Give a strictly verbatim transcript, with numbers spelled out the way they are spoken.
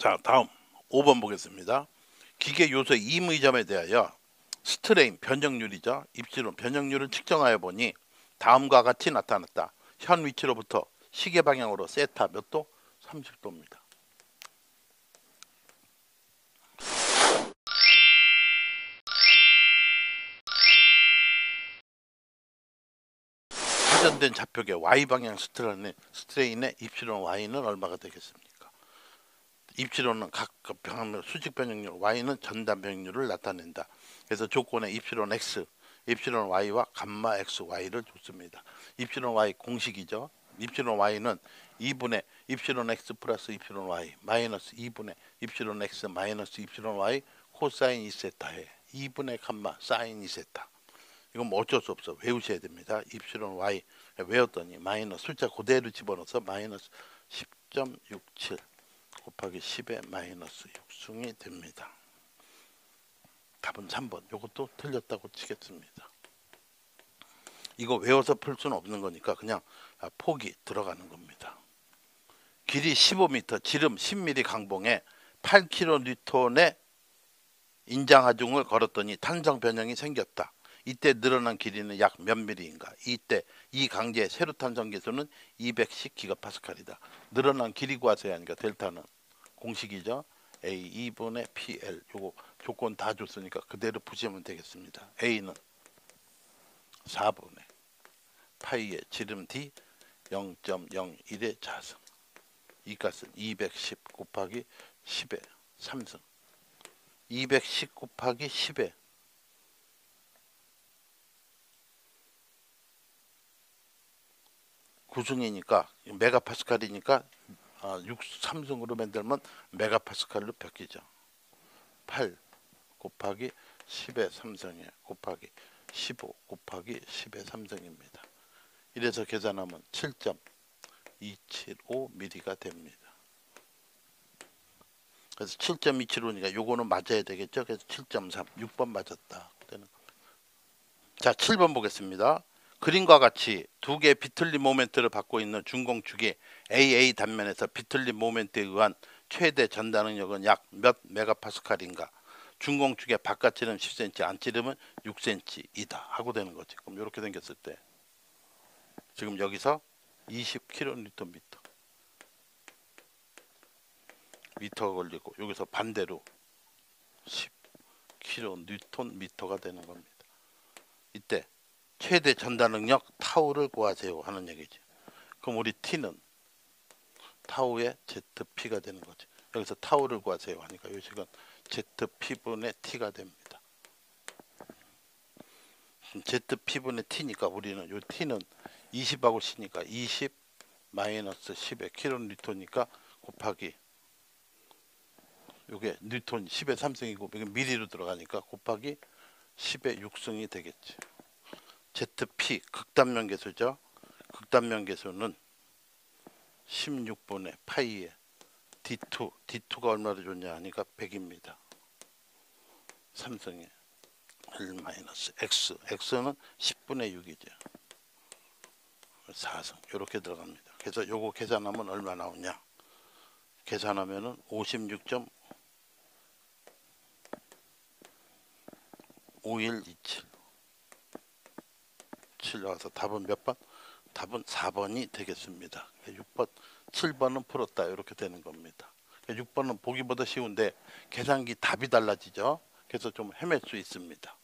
자, 다음 오 번 보겠습니다. 기계 요소 임의점에 대하여 스트레인 변형률이죠. 입시론 변형률을 측정하여 보니 다음과 같이 나타났다. 현 위치로부터 시계 방향으로 세타 몇 도? 삼십 도입니다. 회전된 좌표계 Y방향 스트레인의, 스트레인의 입시론 Y는 얼마가 되겠습니까? 입시론은 각 수직 변형률, Y는 전단 변형률을 나타낸다. 그래서 조건에 입시론 X, 입시론 Y와 감마 X, Y를 줬습니다. 입시론 Y 공식이죠. 입시론 Y는 이분의 입시론 X 플러스 입시론 Y 마이너스 이분의 입시론 X 마이너스 입시론 Y 코사인 이 세타에 이분의 감마 사인 이 세타. 이건 뭐 어쩔 수 없어. 외우셔야 됩니다. 입시론 Y 외웠더니 마이너스 숫자 그대로 집어넣어서 마이너스 십 점 육칠 곱하기 십의 마이너스 육승이 됩니다. 답은 삼 번. 이것도 틀렸다고 치겠습니다. 이거 외워서 풀 수는 없는 거니까 그냥 폭이 들어가는 겁니다. 길이 십오 미터, 지름 십 밀리미터 강봉에 팔 킬로니우턴의 인장하중을 걸었더니 탄성 변형이 생겼다. 이때 늘어난 길이는 약 몇 밀리인가? 이때 이 강제의 세로 탄성 계수는 이백십 기가파스칼이다. 늘어난 길이 구하세요 하니까 델타는 공식이죠. A 이분의 피엘. 요거 조건 다 줬으니까 그대로 푸시면 되겠습니다. A는 사분의 파이의 지름 D 영 점 영일의 자승. 이 값은 이백십 곱하기 십의 삼승. 이백십 곱하기 십의 구승이니까 메가파스칼이니까 육, 삼승으로 만들면 메가파스칼로 바뀌죠. 팔 곱하기 십의 삼승에 곱하기 십오 곱하기 십의 삼승입니다. 이래서 계산하면 칠 점 이칠오 밀리미터가 됩니다. 그래서 칠 점 이칠오니까 요거는 맞아야 되겠죠. 그래서 칠 점 삼, 육 번 맞았다. 자, 칠 번 보겠습니다. 그림과 같이 두 개의 비틀림 모멘트를 받고 있는 준공축이 에이에이 단면에서 비틀림 모멘트에 의한 최대 전단 응력은 약 몇 메가파스칼인가? 준공축의 바깥 지름 십 센티미터, 안 지름은 육 센티미터이다 하고 되는 거지. 그럼 이렇게 생겼을 때 지금 여기서 이십 킬로니우턴 미터 미터가 걸리고 여기서 반대로 십 킬로니우턴 미터가 되는 겁니다. 이때 최대 전단 응력 타우를 구하세요 하는 얘기지. 그럼 우리 T는 타우의 제트피가 되는 거지. 여기서 타우를 구하세요 하니까 이 식은 제트피분의 T가 됩니다. 제트피분의 T니까 우리는 이 T는 이십하고 C니까 이십 마이너스 십의 킬로니우턴이니까 곱하기 요게 뉴턴 십의 삼승이고 이게 미리로 들어가니까 곱하기 십의 육승이 되겠지. 제트피 극단면 계수죠. 극단면 계수는 십육분의 파이에 디 투, 디 투가 얼마로 줬냐 하니까 백입니다. 삼승에 일 마이너스 X, X는 십분의 육이죠. 사승 이렇게 들어갑니다. 그래서 요거 계산하면 얼마 나오냐? 계산하면은 오십육 점 오일이칠 칠 나와서 답은 몇 번? 답은 사 번이 되겠습니다. 육 번, 칠 번은 풀었다 이렇게 되는 겁니다. 육 번은 보기보다 쉬운데 계산기 답이 달라지죠. 그래서 좀 헤맬 수 있습니다.